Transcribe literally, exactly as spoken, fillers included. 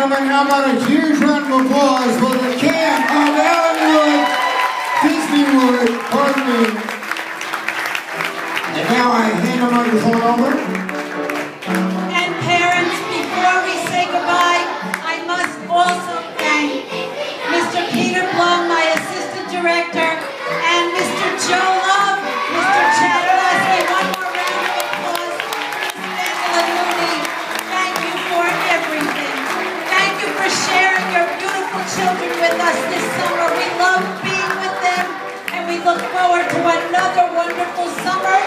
gentlemen, how about a huge round of applause for the camp of Ellenwood, Disneywood, pardon me. And now I hand the microphone over. And parents, before we say goodbye, I must also thank Mister Peter Blum, my assistant director, and Mister Joe Love, Mister Chad Leslie. One more round of applause. Miss Angela Mooney, thank you for everything. Thank you for sharing your beautiful children with us this summer. We love being with them, and we look forward to another wonderful summer